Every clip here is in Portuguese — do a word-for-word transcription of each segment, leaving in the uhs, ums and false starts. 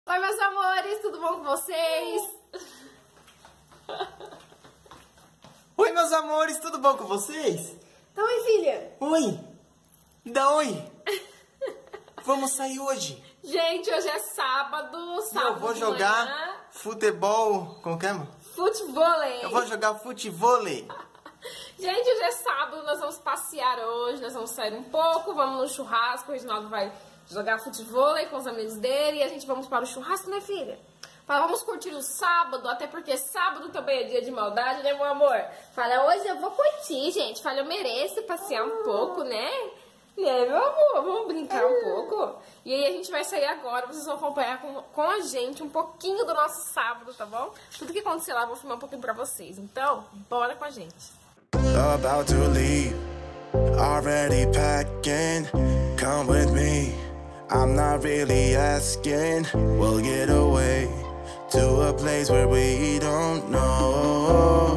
Oi, meus amores, tudo bom com vocês? Oi, meus amores, tudo bom com vocês? Então, oi, filha. Oi, dá oi. Vamos sair hoje. Gente, hoje é sábado, sábado Eu vou de jogar manhã. futebol, como que é? Futevôlei. Eu vou jogar futevôlei. Gente, hoje é sábado, nós vamos passear hoje, nós vamos sair um pouco, vamos no churrasco, o Reginaldo vai jogar futevôlei com os amigos dele e a gente vamos para o churrasco, né, filha? Fala, vamos curtir o sábado, até porque sábado também é dia de maldade, né, meu amor? Fala, hoje eu vou curtir, gente. Fala, eu mereço passear um pouco, né? Né, meu amor? Vamos brincar um pouco? E aí a gente vai sair agora, vocês vão acompanhar com, com a gente um pouquinho do nosso sábado, tá bom? Tudo que acontecer lá eu vou filmar um pouquinho pra vocês. Então, bora com a gente. About to leave, already packing, come with me, I'm not really asking, we'll get away to a place where we don't know.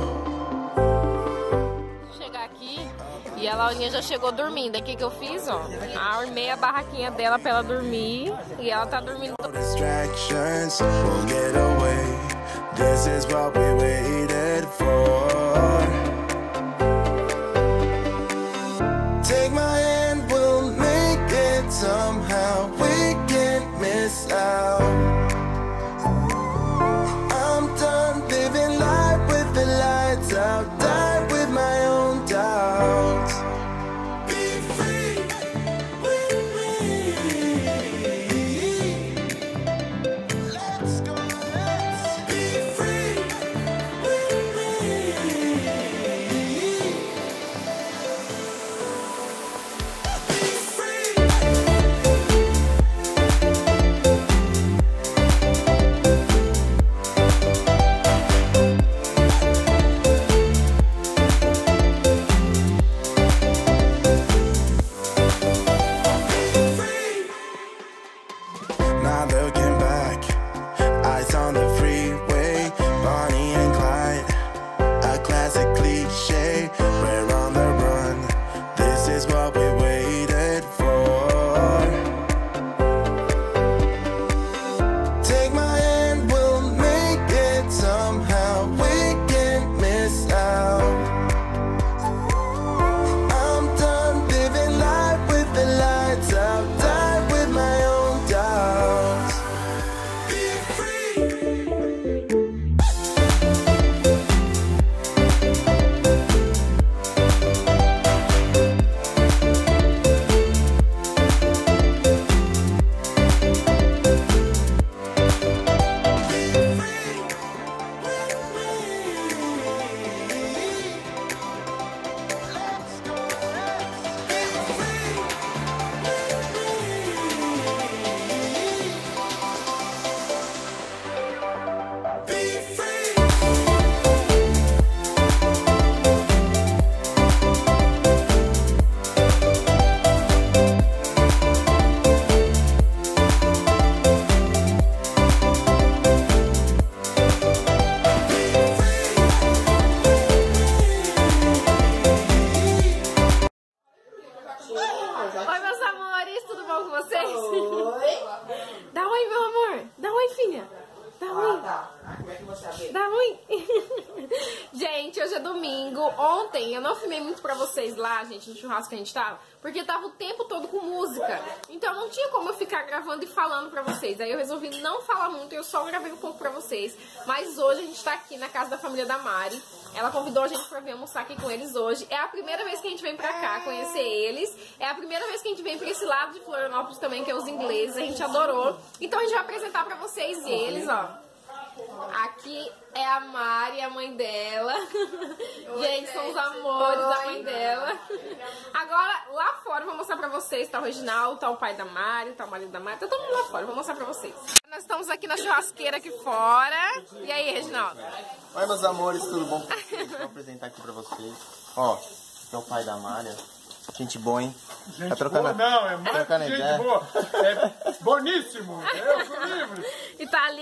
Chegar aqui e a Laurinha já chegou dormindo, aí o que que eu fiz, ó? Armei a barraquinha dela pra ela dormir e ela tá dormindo. No distractions, we'll get away, this is what we waited for. Take my hand, we'll make it somehow. We can't miss out. I'm done living life with the lights out. Die with my own doubts. Be free with me. Let's go, let's be free with me. Not looking back, eyes on the freeway, Bonnie and Clyde, a classic cliche, we're on the run, this is what we waited for. Take my hand, we'll make it somehow, we can't miss out. I'm done living life with the lights out, die with my own doubts. Be free. Oi, meus amores, tudo bom com vocês? Oi. Dá oi, meu amor. Dá oi, filha. Dá oi. Ah, tá. Ah, como é que você abre? Dá oi. Gente, hoje é domingo. Ontem eu não filmei muito pra vocês lá, gente, no churrasco que a gente tava, porque tava o tempo todo com música. Então não tinha como eu ficar gravando e falando pra vocês. Aí eu resolvi não falar muito, eu só gravei um pouco pra vocês. Mas hoje a gente tá aqui na casa da família da Mari. Ela convidou a gente pra vir almoçar aqui com eles hoje. É a primeira vez que a gente vem pra cá conhecer eles. É a primeira vez que a gente vem pra esse lado de Florianópolis também, que é os ingleses. A gente adorou. Então a gente vai apresentar pra vocês eles, ó. Aqui é a Mari, a mãe dela. Gente, são os amores da mãe dela. Agora, lá fora, eu vou mostrar pra vocês. Tá o Reginaldo, tá o pai da Mari, tá o marido da Mari. Tá todo mundo lá fora, eu vou mostrar pra vocês. Nós estamos aqui na churrasqueira aqui fora. E aí, Reginaldo? Oi, meus amores, tudo bom? Vou apresentar aqui pra vocês. Ó, esse é o pai da Mária. Gente boa, hein? Gente Tá trocando boa, não, é mais trocando que gente ideia. boa. É boníssimo, eu sou livre. E tá ali, ó,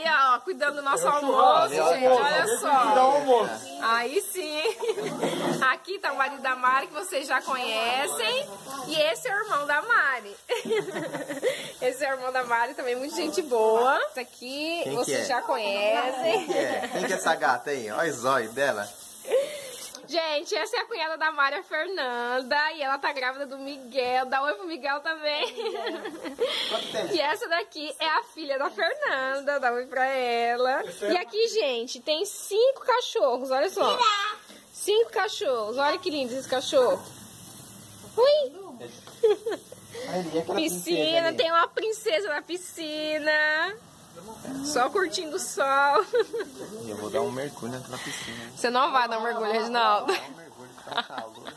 cuidando do nosso almoço, gente, olha só. Aí sim. Aqui tá o marido da Mari, que vocês já conhecem. E esse é o irmão da Mari. Esse é o irmão da Mari, também muito gente boa. Esse aqui Quem vocês que é? já conhecem. Quem que é? Quem que é essa gata aí? Olha os olhos dela. Gente, essa é a cunhada da Mari, a Fernanda, e ela tá grávida do Miguel. Dá oi pro Miguel também. E essa daqui é a filha da Fernanda, dá oi pra ela. E aqui, gente, tem cinco cachorros, olha só. Cinco cachorros, olha que lindo esse cachorro. Ui! Piscina, tem uma princesa na piscina. Só curtindo o sol. Eu vou dar um mergulho naquela piscina. Você não vai dar um mergulho, Reginaldo. Vou dar um mergulho, tá calor.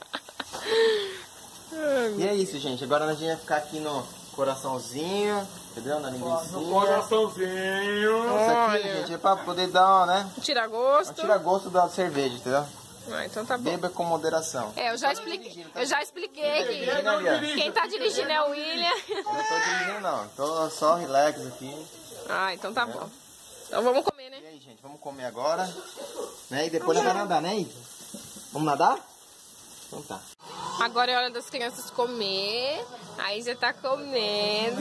E é isso, gente. Agora a gente vai ficar aqui no coraçãozinho, entendeu? Na linguiça. No coraçãozinho. Isso aqui, gente, é pra poder dar, uma, né? Tira gosto. Tira gosto da cerveja, entendeu? Ah, então tá bom. Beba com moderação. É, eu já expliquei, eu já expliquei que Dirigindo ali, ó. quem tá dirigindo é o William. Eu não tô dirigindo, não. Tô só relax aqui. Ah, então tá bom. Então vamos comer, né? E aí, gente, vamos comer agora. Né? E depois nós vamos nadar, né, Isa? Vamos nadar? Então tá. Agora é hora das crianças comer. A Isa tá comendo.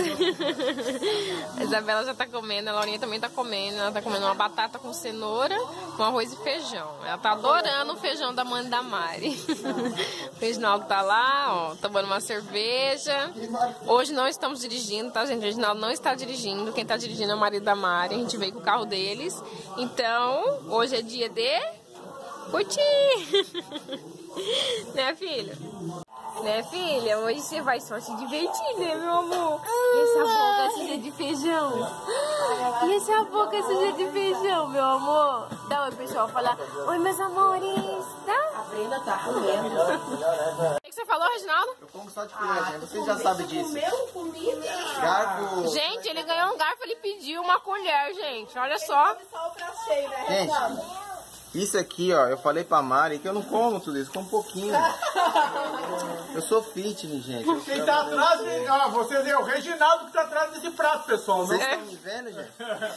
A Isabela já tá comendo. A Laurinha também tá comendo. Ela tá comendo uma batata com cenoura, com arroz e feijão. Ela tá adorando o feijão da mãe da Mari. O Reginaldo tá lá, ó, tomando uma cerveja. Hoje não estamos dirigindo, tá, gente? O Reginaldo não está dirigindo. Quem tá dirigindo é o marido da Mari. A gente veio com o carro deles. Então, hoje é dia de curtir. Né, filha? Né, filha? Hoje você vai só se divertir, né, meu amor? E essa boca suja de feijão? E essa boca suja de feijão, meu amor? Dá oi, pessoal, falar oi, meus amores, tá? A Brenda tá comendo. O que você falou, Reginaldo? Eu como só de colher, gente. Vocês já sabem disso. Comeu comida? Garfo. Gente, ele ganhou um garfo, ele pediu uma colher, gente. Olha só. Só o prato cheio, né? Gente, isso aqui, ó, eu falei pra Mari que eu não como tudo isso, como um pouquinho. Eu sou fitness, gente. Eu Quem sou- tá atrás, ó, vocês é o Reginaldo que tá atrás desse prato, pessoal. Vocês Não? estão me vendo, gente?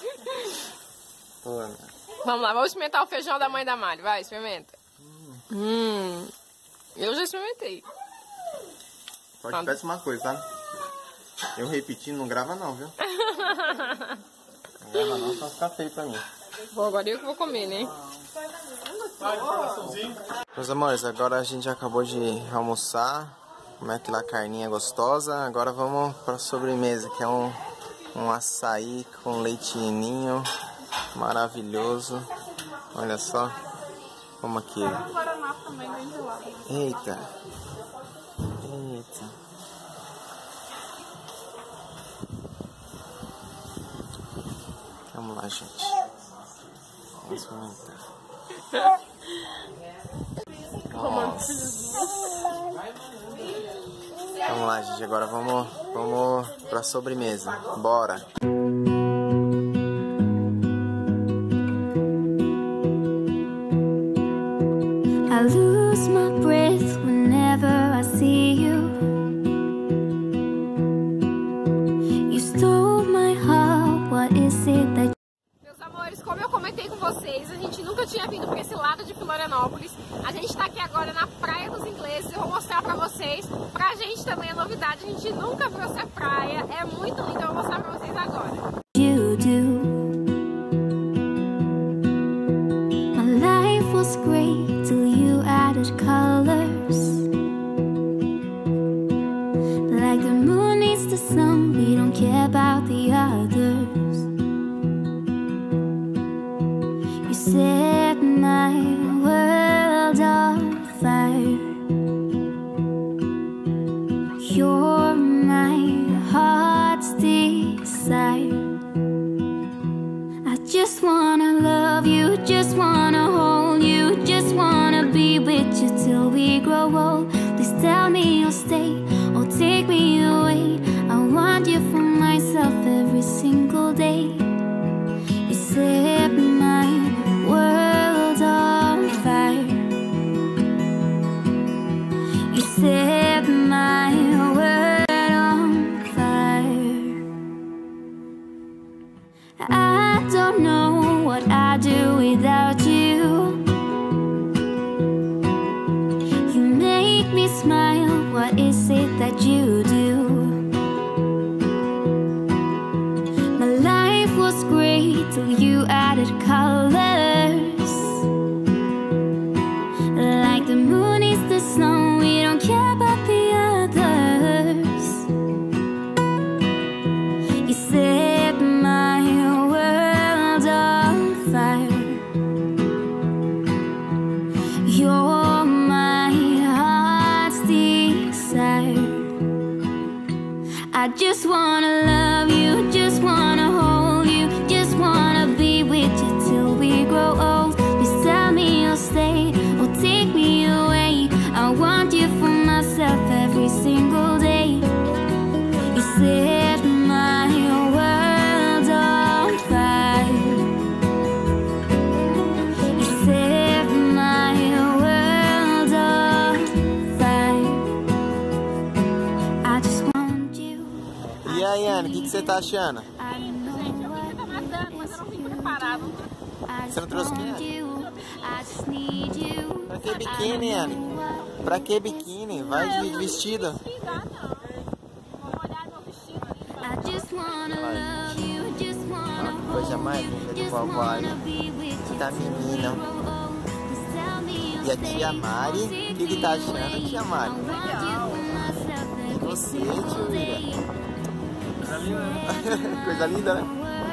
Pô, né? Vamos lá, vamos experimentar o feijão da mãe da Mari. Vai, experimenta. Hum. Eu já experimentei. Só que peço uma coisa, tá? Eu repetindo, não grava não, viu? Não grava não, só ficar feio pra mim. Bom, agora eu que vou comer, né? Vai, coraçãozinho. Meus amores, agora a gente já acabou de almoçar. Como é aquela carninha gostosa. Agora vamos pra sobremesa, que é um, um açaí com leite ninho. Maravilhoso. Olha só. Como aqui. Eita. Eita. Vamos lá, gente. Vamos experimentar. Nossa. Vamos lá, gente. Agora vamos, vamos pra sobremesa. Bora. I lose my breath whenever I see you. You stole my heart, what is it that Meus amores, como eu comentei com vocês, a gente nunca tinha vindo para esse lado de Florianópolis. A gente tá aqui agora na Praia dos Ingleses. Eu vou mostrar pra vocês. Pra gente também é novidade, a gente nunca viu essa praia. É muito linda, eu vou mostrar pra vocês agora. you do? My life was great till you added colors. Like the moon needs the sun, we don't care about the others. You set my world on fire. You're my heart's desire. I just wanna love you, just wanna hold you, just wanna be with you till we grow old. Please tell me you'll stay or take me away. I want you for myself every single day. You set my world on fire. You set my world on fire. I don't know what I'd do without you. You make me smile, what is it that you do? My life was great till you added colors. Like the moon is the snow, we don't care about the others. You set my world on fire. You're my heart's desire. I just wanna love you, just wanna hold you, just wanna be with you till we grow old. Please tell me you'll stay or take me away. I want you for myself every single day. You set my world on fire. You set my world on fire. I just want you. E aí, Anne, o que, que você tá achando? I know what Mas eu não vim preparado. I Você não trouxe want quem? you. I just need you. Pra que biquíni, Anne? Pra que biquíni? Vai de vestido. Dá não. Vamos olhar meu vestido ali. I just wanna love you, just wanna Uma coisa mais linda do vovó aí. Da menina. E a tia Mari, o que que tá achando, tia Mari? E você, tio William? Coisa linda, né?